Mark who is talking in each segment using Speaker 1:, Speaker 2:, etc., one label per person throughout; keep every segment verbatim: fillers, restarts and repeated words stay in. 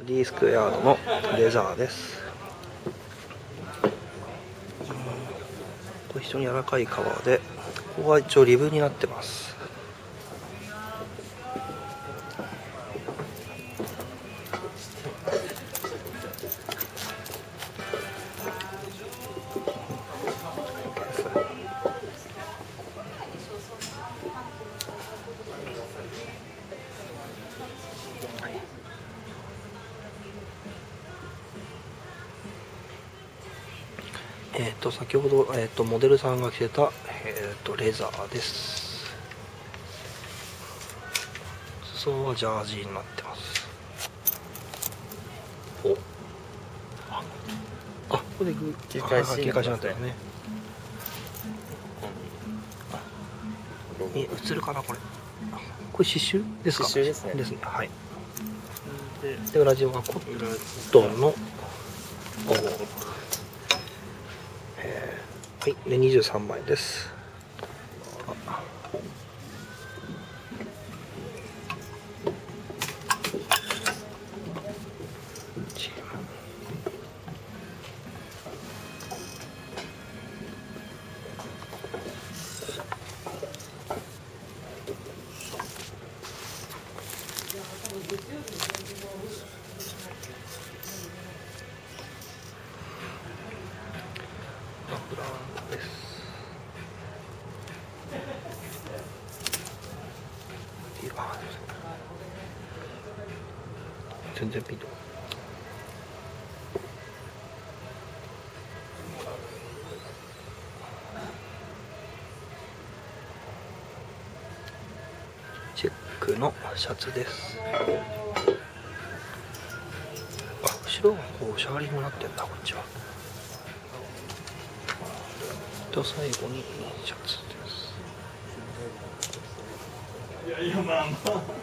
Speaker 1: D スクエアードのレザーです。これ非常に柔らかい革で、ここは一応リブになってます。えっと先ほど、えー、とモデルさんが着てた、えー、とレザーです。裾はジャージーになってます。おああここでグ
Speaker 2: 切り返し
Speaker 1: 切り返しになってますね。え映るかなこれ。これ刺繍ですか。
Speaker 2: 刺繍ですね。
Speaker 1: ですね。はい。でで裏地はコットンのおえー、はいでにじゅうさんまいです。ブラウンです。あ全然ピンとチェックのシャツです。あ後ろがこうシャーリングになってんだこっちは。と最後にシャツです。いやいやまあまあ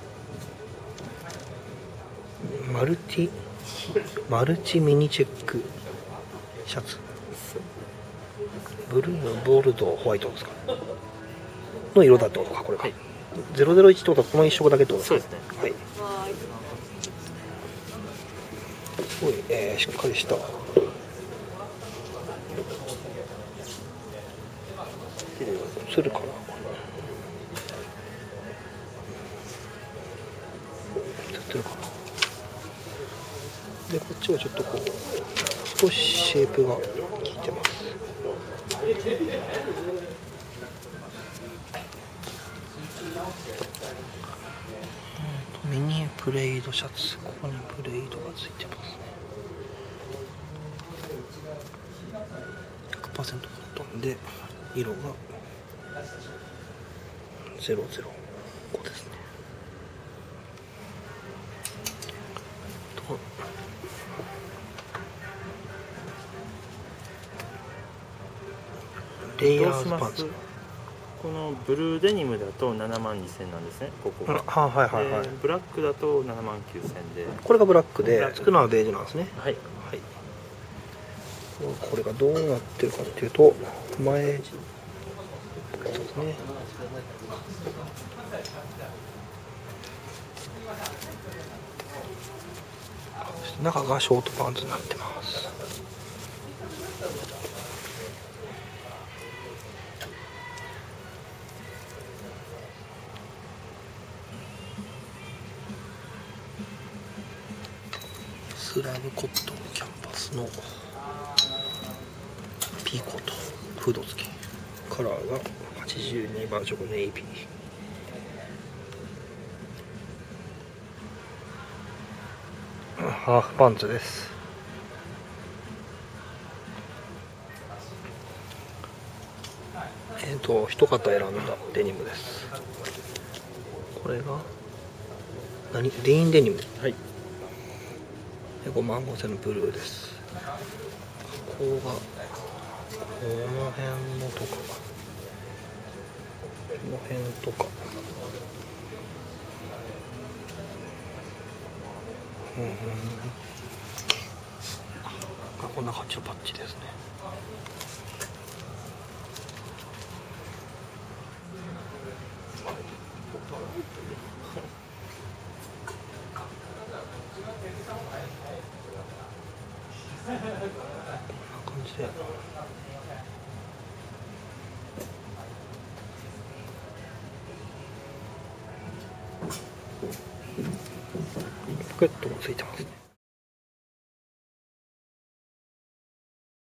Speaker 1: マルチマルチミニチェックシャツブルーのボールドホワイトですかの色だってことかこれか、はい、ゼロゼロいちってことはこの一色だけってことですか。
Speaker 2: そうですね。
Speaker 1: はいすごい、えー、しっかりした映るかな。映るかな。でこっちはちょっとこう少しシェイプが効いてます。ミニプレイドシャツ、ここにプレイドがついてますね。 ひゃくパーセント コットンで色がゼロゼロごですね。とレイヤーズパンツ。
Speaker 2: このブルーデニムだとななまんにせんなんですね、ここが。
Speaker 1: あ、はいはいはい。
Speaker 2: ブラックだとななまんきゅうせんで。
Speaker 1: これがブラックで、つくのはベージュなんですね。
Speaker 2: はい。はい。
Speaker 1: これがどうなってるかっていうと、前、そうですね。中がショートパンツになってます。スラブコットンキャンパスのピーコートフード付き、カラーがはちじゅうにバージョンネイビー、ハーフパンツです。えっと一方選んだデニムです。これが何レインデニム、はい、ごまんごせんのブルーです。ここがこの辺のとかこの辺とか、うんうん、あこんな感じのパッチですね。 感じでポケットもついてますね。